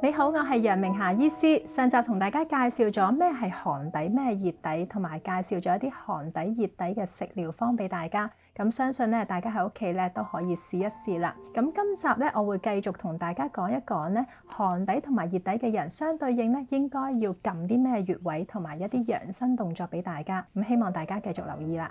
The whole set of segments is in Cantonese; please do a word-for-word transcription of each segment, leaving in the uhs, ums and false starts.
你好，我係楊明霞醫師。上集同大家介紹咗咩係寒底、咩係熱底，同埋介紹咗一啲寒底、熱底嘅食療方俾大家。咁相信咧，大家喺屋企咧都可以試一試啦。咁今集咧，我會繼續同大家講一講咧寒底同埋熱底嘅人相對應咧，應該要撳啲咩穴位，同埋一啲養生動作俾大家。咁希望大家繼續留意啦。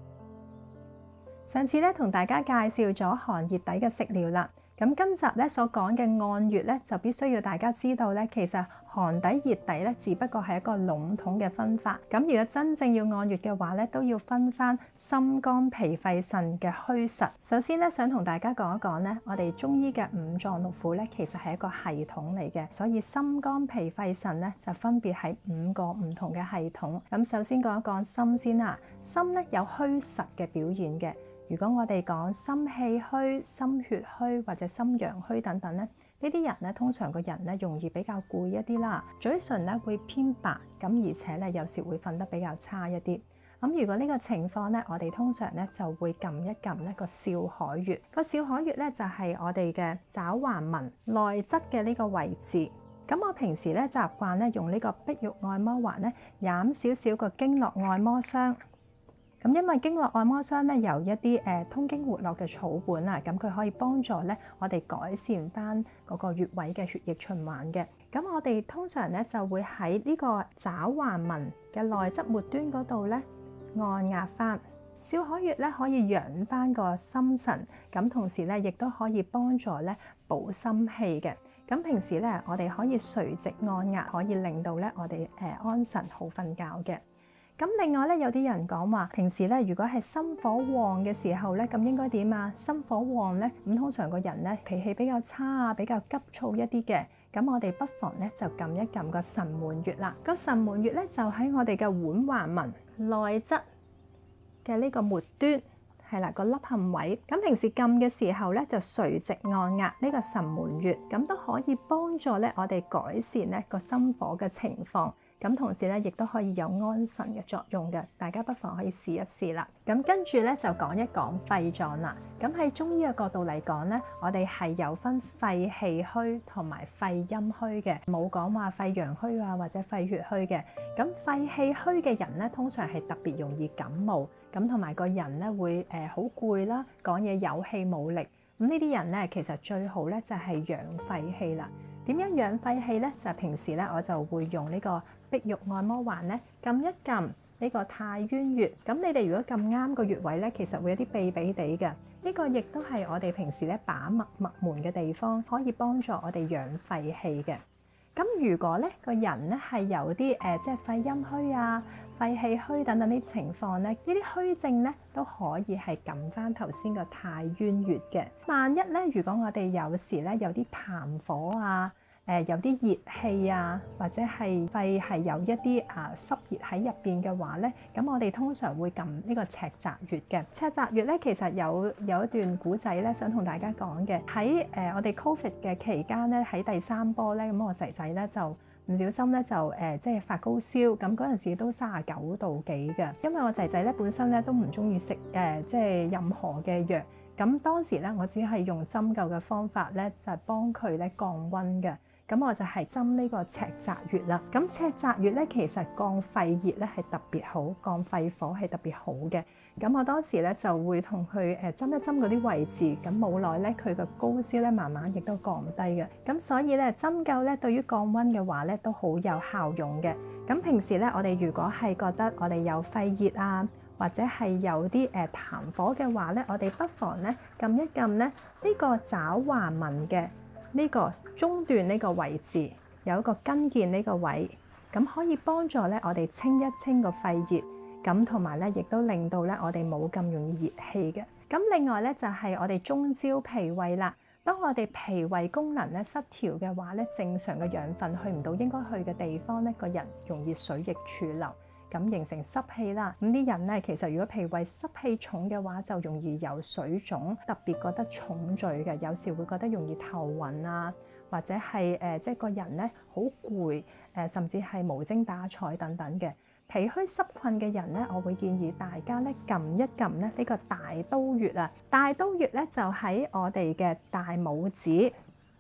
上次咧同大家介紹咗寒熱底嘅食療啦。咁今集咧所講嘅按穴咧，就必須要大家知道咧，其實寒底熱底咧，只不過係一個籠統嘅分法。咁如果真正要按穴嘅話咧，都要分翻心肝脾肺腎嘅虛實。首先咧，想同大家講一講咧，我哋中醫嘅五臟六腑咧，其實係一個系統嚟嘅，所以心肝脾肺腎咧就分別係五個唔同嘅系統。咁首先講一講心先啦，心咧有虛實嘅表現嘅。如果我哋講心氣虛、心血虛或者心陽虛等等咧，呢啲人咧通常個人咧容易比較攰一啲啦，嘴唇咧會偏白，咁而且咧有時會瞓得比較差一啲。咁如果呢個情況咧，我哋通常咧就會撳一撳呢個少海穴。個少海穴咧就係我哋嘅爪環紋內側嘅呢個位置。咁我平時咧習慣咧用呢個碧玉按摩環咧，攬少少個經絡按摩霜。咁因為經絡按摩霜咧由一啲誒、呃、通經活絡嘅草本啊，咁佢可以幫助咧我哋改善翻嗰個穴位嘅血液循環嘅。咁我哋通常咧就會喺呢個爪環紋嘅內側末端嗰度咧按壓翻。少海穴咧可以養翻個心神，咁同時咧亦都可以幫助咧補心氣嘅。咁平時咧我哋可以垂直按壓，可以令到咧我哋誒、呃、安神好瞓覺嘅。咁另外咧，有啲人講話，平時咧如果係心火旺嘅時候咧，咁應該點啊？心火旺咧，咁通常個人咧脾氣比較差啊，比較急躁一啲嘅。咁我哋不妨咧就撳一撳個神門穴啦。個神門穴咧就喺我哋嘅腕環紋內側嘅呢個末端，係啦個凹陷位。咁平時撳嘅時候咧就垂直按壓呢個神門穴，咁都可以幫助咧我哋改善咧個心火嘅情況。咁同時咧，亦都可以有安神嘅作用嘅，大家不妨可以試一試啦。咁跟住咧就講一講肺臟啦。咁喺中醫嘅角度嚟講咧，我哋係有分肺氣虛同埋肺陰虛嘅，冇講話肺陽虛啊或者肺血虛嘅。咁肺氣虛嘅人咧，通常係特別容易感冒，咁同埋個人咧會誒好攰啦，講嘢有氣冇力。咁呢啲人咧，其實最好咧就係養肺氣啦。點樣養肺氣咧？就係平時咧我就會用呢個碧玉按摩環咧，撳一撳呢個太淵穴。咁你哋如果撳啱個穴位咧，其實會有啲痹痹地嘅。呢個亦都係我哋平時咧把脈脈門嘅地方，可以幫助我哋養肺氣嘅。咁如果咧個人咧係有啲誒、呃，即係肺陰虛啊、肺氣虛等等啲情況咧，呢啲虛症咧都可以係撳翻頭先個太淵穴嘅。萬一咧，如果我哋有時咧有啲痰火啊，誒、呃、有啲熱氣啊，或者係肺係有一啲啊濕熱喺入邊嘅話咧，咁我哋通常會撳呢個赤澤穴嘅。赤澤穴咧其實有有一段古仔咧，想同大家講嘅。喺誒、呃、我哋 Covid 嘅期間咧，喺第三波咧，咁我仔仔咧就唔小心咧就誒、呃、即係發高燒，咁嗰陣時都三十九度幾嘅。因為我仔仔咧本身咧都唔中意食誒即係任何嘅藥，咁當時咧我只係用針灸嘅方法咧，就係、是、幫佢咧降溫嘅。咁我就係針呢個赤澤穴啦。咁赤澤穴咧，其實降肺熱咧係特別好，降肺火係特別好嘅。咁我當時咧就會同佢誒針一針嗰啲位置，咁冇耐咧佢個高燒咧慢慢亦都降低嘅。咁所以咧針灸咧對於降溫嘅話咧都好有效用嘅。咁平時咧我哋如果係覺得我哋有肺熱啊，或者係有啲誒痰火嘅話咧，我哋不妨咧撳一撳咧呢個爪環紋嘅呢個中段呢個位置，有一個跟腱呢個位，咁可以幫助咧我哋清一清個肺熱，咁同埋咧亦都令到咧我哋冇咁容易熱氣嘅。咁另外咧就係我哋中焦脾胃啦。當我哋脾胃功能咧失調嘅話咧，正常嘅養分去唔到應該去嘅地方咧，個人容易水逆儲留，咁形成濕氣啦。咁啲人咧其實如果脾胃濕氣重嘅話，就容易有水腫，特別覺得重醉嘅，有時會覺得容易頭暈啊。或者係誒、呃，即係個人咧好攰，誒、呃、甚至係無精打采等等嘅脾虛濕困嘅人咧，我會建議大家咧撳一撳咧呢個大都穴啊。大都穴咧就喺我哋嘅大拇指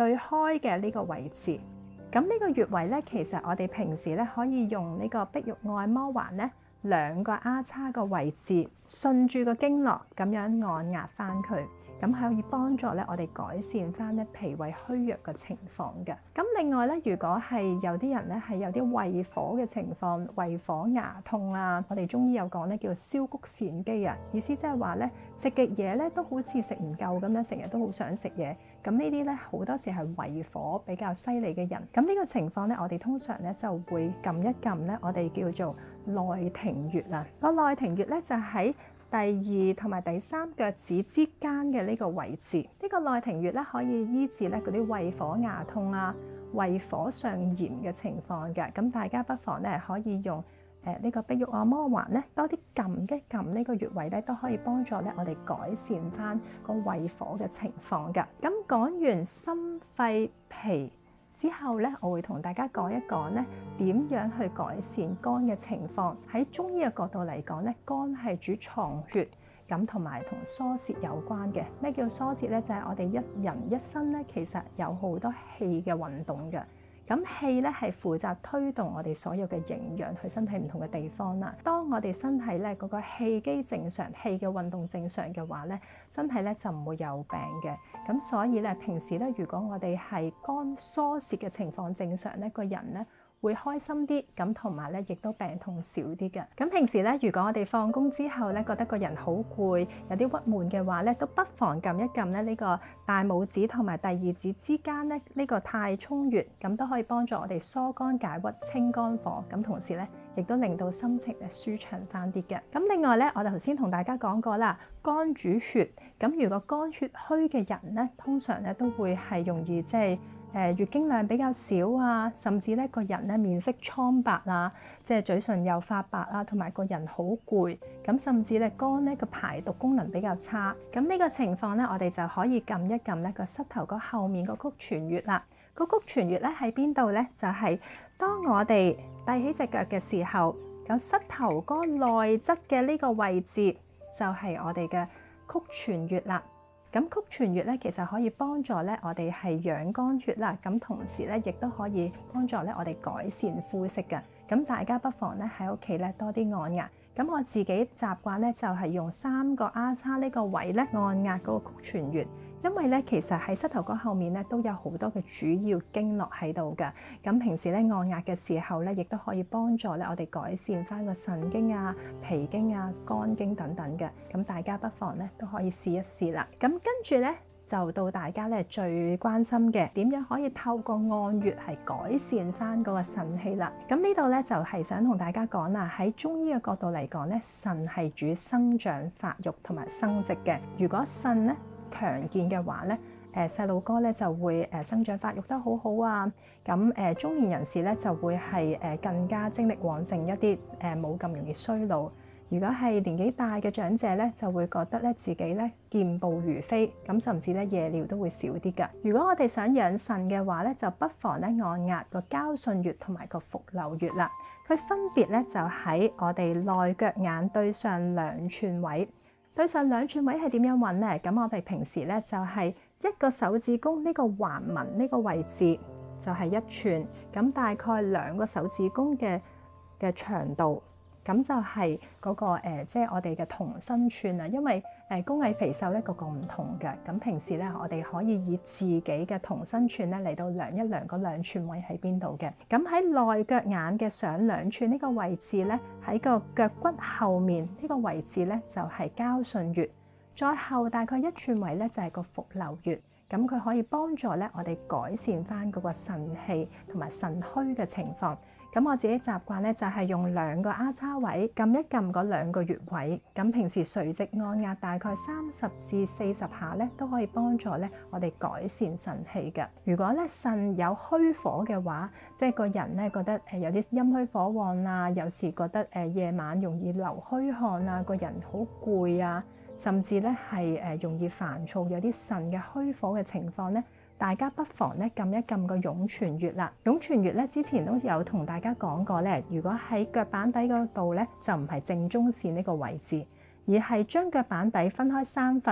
對開嘅呢個位置。咁呢個穴位咧，其實我哋平時咧可以用呢個碧玉按摩環咧，兩個丫叉個位置，順住個經絡咁樣按壓翻佢。咁可以幫助咧，我哋改善翻咧脾胃虛弱嘅情況嘅。咁另外咧，如果係有啲人咧係有啲胃火嘅情況，胃火牙痛啊，我哋中醫有講咧叫燒谷癬肌啊，意思即係話咧食極嘢咧都好似食唔夠咁樣，成日都好想食嘢。咁呢啲咧好多時係胃火比較犀利嘅人。咁呢個情況咧，我哋通常咧就會撳一撳咧，我哋叫做內庭穴啊。個內庭穴咧就喺第二同埋第三腳趾之間嘅呢個位置，呢、這個內庭穴咧可以醫治咧嗰啲胃火牙痛啊、胃火上炎嘅情況嘅。咁大家不妨咧可以用誒呢、呃這個碧玉按摩環咧多啲撳一撳呢個穴位咧，都可以幫助咧我哋改善翻個胃火嘅情況嘅。咁講完心肺脾之後咧，我會同大家講一講咧點樣去改善肝嘅情況。喺中醫嘅角度嚟講咧，肝係主藏血，咁同埋同疏泄有關嘅。咩叫疏泄咧？就係、是、我哋一人一身咧，其實有好多氣嘅運動嘅。咁氣咧係負責推動我哋所有嘅營養去身體唔同嘅地方啦。當我哋身體咧嗰個氣機正常，氣嘅運動正常嘅話咧，身體咧就唔會有病嘅。咁所以咧，平時咧，如果我哋係肝疏泄嘅情況正常咧，個人咧會開心啲，咁同埋咧亦都病痛少啲嘅。咁平時咧，如果我哋放工之後咧，覺得個人好攰，有啲鬱悶嘅話咧，都不妨撳一撳咧呢個大拇指同埋第二指之間咧呢個太沖穴，咁都可以幫助我哋疏肝解鬱、清肝火，咁同時咧亦都令到心情咧舒暢翻啲嘅。咁另外咧，我哋頭先同大家講過啦，肝主血，咁如果肝血虛嘅人咧，通常咧都會係容易即係。誒月經量比較少啊，甚至咧個人咧面色蒼白啊，即係嘴唇又發白啊，同埋個人好攰，咁甚至咧肝咧個排毒功能比較差，咁呢個情況咧，我哋就可以撳一撳咧個膝頭哥後面個曲泉穴啦。個曲泉穴咧喺邊度咧？就係當我哋遞起隻腳嘅時候，有膝頭哥內側嘅呢個位置就係我哋嘅曲泉穴啦。咁曲泉穴咧，其實可以幫助咧我哋係養肝血啦，咁同時咧亦都可以幫助咧我哋改善膚色嘅。咁大家不妨咧喺屋企咧多啲按壓。咁我自己習慣咧就係用三個丫叉呢個位咧按壓嗰個曲泉穴。因為咧，其實喺膝頭哥後面咧都有好多嘅主要經絡喺度嘅。咁平時咧按壓嘅時候咧，亦都可以幫助咧我哋改善翻個腎經啊、脾經啊、肝經等等嘅。咁大家不妨咧都可以試一試啦。咁跟住咧就到大家咧最關心嘅點樣可以透過按穴係改善翻嗰個腎氣啦。咁呢度咧就係想同大家講啦，喺中醫嘅角度嚟講咧，腎係主生長發育同埋生殖嘅。如果腎咧強健嘅話咧，誒細路哥咧就會誒生長發育得好好啊。咁誒中年人士咧就會係誒更加精力旺盛一啲，誒冇咁容易衰老。如果係年紀大嘅長者咧，就會覺得咧自己咧健步如飛，咁甚至咧夜尿都會少啲㗎。如果我哋想養腎嘅話咧，就不妨咧按壓個交順穴同埋個伏流穴啦。佢分別咧就喺我哋內腳眼對上兩寸位。對上兩寸位係點樣揾呢？咁我哋平時咧就係一個手指公呢個橫紋呢個位置就係一寸，咁大概兩個手指公嘅嘅長度，咁就係嗰個誒，即係我哋嘅同心寸啊。因為誒高矮肥瘦咧個個唔同嘅，咁平時咧我哋可以以自己嘅同心寸咧嚟到量一量嗰兩寸位喺邊度嘅。咁喺內腳眼嘅上兩寸呢個位置咧，喺個腳骨後面呢個位置咧就係交順穴，再後大概一寸位咧就係個伏流穴。咁佢可以幫助咧我哋改善翻嗰個腎氣同埋腎虛嘅情況。咁我自己習慣咧就係用兩個丫叉位撳一撳嗰兩個穴位，咁平時垂直按壓大概三十至四十下咧，都可以幫助咧我哋改善腎氣嘅。如果咧腎有虛火嘅話，即係個人咧覺得誒有啲陰虛火旺啊，有時覺得誒夜晚容易流虛汗啊，個人好攰啊，甚至咧係誒容易煩躁，有啲腎嘅虛火嘅情況咧。大家不妨咧撳一撳個湧泉穴啦。湧泉穴咧之前都有同大家講過咧，如果喺腳板底嗰度咧，就唔係正中線呢個位置，而係將腳板底分開三份，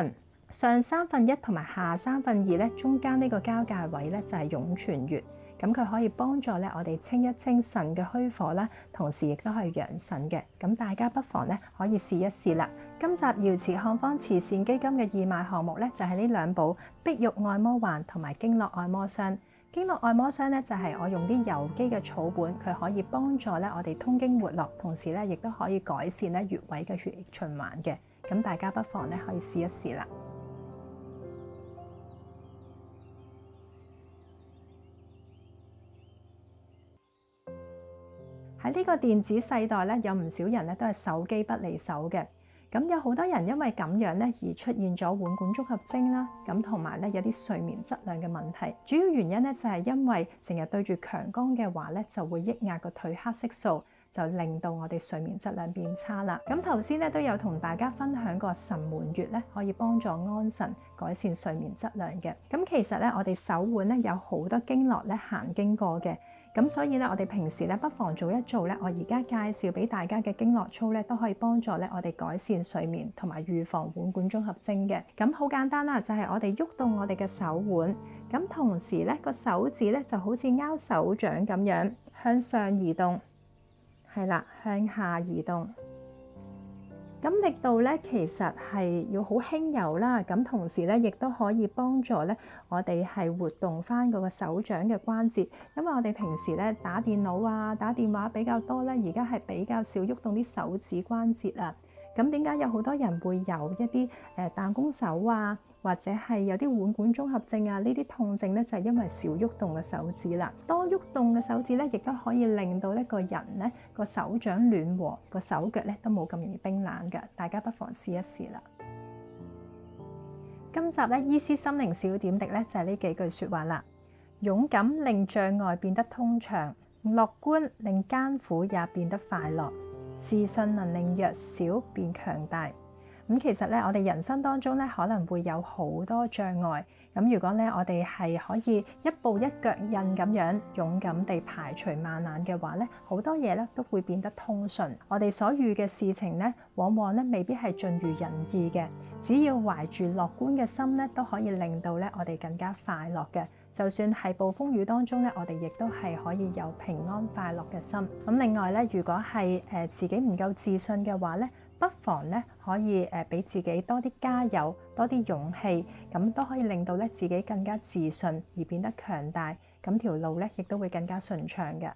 上三分一同埋下三分二咧，中間呢個交界位咧就係湧泉穴，咁佢可以幫助咧我哋清一清腎嘅虛火啦，同時亦都係養腎嘅。咁大家不妨咧可以試一試啦。今集瑤池漢方慈善基金嘅義賣項目咧就係呢兩部碧玉按摩環同埋經絡按摩霜。經絡按摩霜咧就係我用啲有機嘅草本，佢可以幫助咧我哋通經活絡，同時咧亦都可以改善咧穴位嘅血液循環嘅。咁大家不妨咧可以試一試啦。喺呢個電子世代咧，有唔少人咧都係手機不離手嘅。咁有好多人因為咁樣咧而出現咗腕管綜合徵啦，咁同埋咧有啲睡眠質量嘅問題。主要原因咧就係因為成日對住強光嘅話咧，就會抑壓個褪黑色素，就令到我哋睡眠質量變差啦。咁頭先咧都有同大家分享過神門穴咧，可以幫助安神、改善睡眠質量嘅。咁其實咧，我哋手腕咧有好多經絡咧行經過嘅。咁所以咧，我哋平時咧不妨做一做咧，我而家介紹俾大家嘅經絡操咧，都可以幫助咧我哋改善睡眠同埋預防腕管綜合徵嘅。咁好簡單啦，就係我哋喐動我哋嘅手腕，咁同時咧個手指咧就好似拗手掌咁樣向上移動，係啦，向下移動。咁力度咧其實係要好輕柔啦，咁同時咧亦都可以幫助咧我哋係活動翻嗰個手掌嘅關節，因為我哋平時咧打電腦啊、打電話比較多咧，而家係比較少喐動啲手指關節啊。咁點解有好多人會有一啲誒彈弓手啊，或者係有啲腕管綜合症啊呢啲痛症咧，就係因為少喐動嘅手指啦。多喐動嘅手指咧，亦都可以令到呢個人咧個手掌暖和，個手腳咧都冇咁容易冰冷嘅。大家不妨試一試啦。今集咧醫師心靈小點滴咧就係呢幾句説話啦。勇敢令障礙變得通暢，樂觀令艱苦也變得快樂。自信能令弱小變強大。咁其實咧，我哋人生當中咧可能會有好多障礙。咁如果咧我哋係可以一步一腳印咁樣勇敢地排除萬難嘅話咧，好多嘢咧都會變得通順。我哋所遇嘅事情咧，往往咧未必係盡如人意嘅。只要懷住樂觀嘅心咧，都可以令到咧我哋更加快樂嘅。就算係暴風雨當中咧，我哋亦都係可以有平安快樂嘅心。咁另外咧，如果係誒自己唔夠自信嘅話咧，不妨咧可以誒俾自己多啲加油，多啲勇氣，咁都可以令到咧自己更加自信而變得強大。咁條路咧亦都會更加順暢嘅。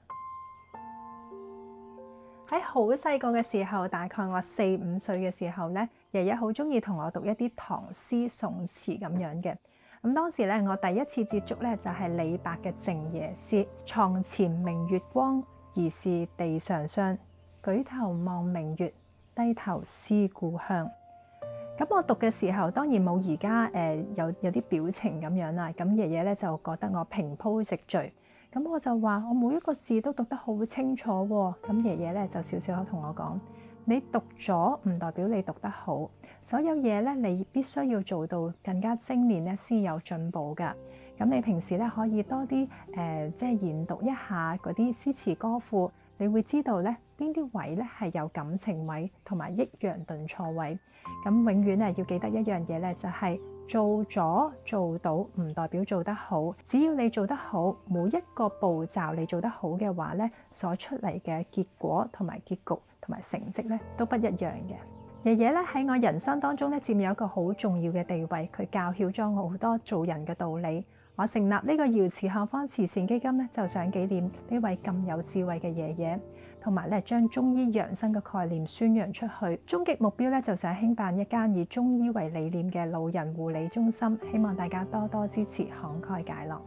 喺好細個嘅時候，大概我四五歲嘅時候咧，爺爺好中意同我讀一啲唐詩宋詞咁樣嘅。咁當時咧，我第一次接觸咧就係李白嘅《靜夜思》。床前明月光，疑是地上霜。舉頭望明月，低頭思故鄉。咁我讀嘅時候，當然冇而家誒有有啲表情咁樣啦。咁爺爺咧就覺得我平鋪直敍。咁我就話我每一個字都讀得好清楚喎。咁爺爺咧就笑笑口同我講：你讀咗唔代表你讀得好，所有嘢咧你必須要做到更加精煉咧先有進步㗎。咁你平時咧可以多啲誒、呃、即係研讀一下嗰啲詩詞歌賦，你會知道咧邊啲位咧係有感情位同埋抑揚頓挫位。咁永遠咧要記得一樣嘢咧，就係、是、做咗做到唔代表做得好，只要你做得好，每一個步驟你做得好嘅話咧，所出嚟嘅結果同埋結局同埋成績咧都不一樣嘅。爺爺咧喺我人生當中咧佔有一個好重要嘅地位，佢教曉咗我好多做人嘅道理。我成立呢個瑤池漢方慈善基金咧，就想紀念呢位咁有智慧嘅爺爺，同埋咧將中醫養生嘅概念宣揚出去。終極目標咧就想興辦一間以中醫為理念嘅老人護理中心，希望大家多多支持，慷慨解囊。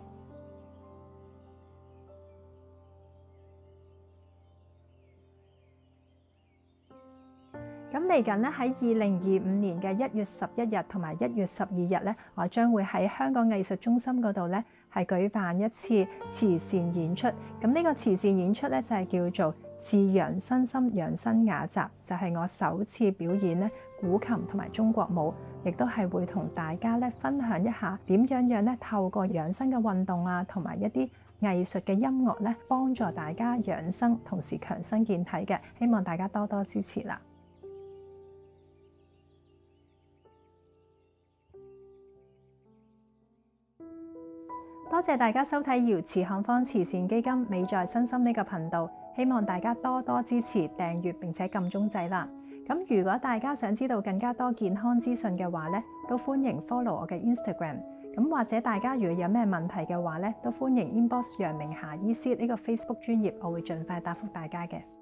咁嚟緊咧喺二零二五年嘅一月十一日同埋一月十二日咧，我將會喺香港藝術中心嗰度咧係舉辦一次慈善演出。咁呢個慈善演出咧就係叫做自養身心養生雅集，就係我首次表演咧古琴同埋中國舞，亦都係會同大家咧分享一下點樣樣咧透過養生嘅運動啊，同埋一啲藝術嘅音樂咧，幫助大家養生，同時強身健體嘅。希望大家多多支持啦！ 謝大家收睇瑤慈漢方慈善基金美在身心呢個頻道，希望大家多多支持訂閱並且撳鐘仔啦。咁如果大家想知道更加多健康資訊嘅話咧，都歡迎 follow 我嘅 Instagram。咁或者大家如果有咩問題嘅話咧，都歡迎 inbox 楊明霞醫師呢個 Facebook 專頁，我會盡快答覆大家嘅。